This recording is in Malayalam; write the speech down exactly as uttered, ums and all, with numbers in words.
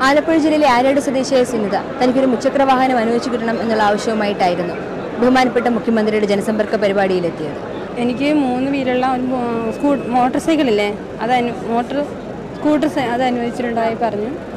ആലപ്പുഴ ജില്ലയിലെ ആര്യാട് സ്വദേശിയായ സുനിത തനിക്കൊരു മുച്ചക്ര വാഹനം അനുവദിച്ചു കിട്ടണം എന്നുള്ള ആവശ്യവുമായിട്ടായിരുന്നു ബഹുമാനപ്പെട്ട മുഖ്യമന്ത്രിയുടെ ജനസമ്പർക്ക പരിപാടിയിലെത്തിയത്. എനിക്ക് മൂന്ന് വീലുള്ള ഒരു മോട്ടോർ സൈക്കിളില്ലേ, അത് മോട്ടോർ സ്കൂട്ടർ അത് അനുവദിച്ചിട്ടുണ്ടായി പറഞ്ഞു.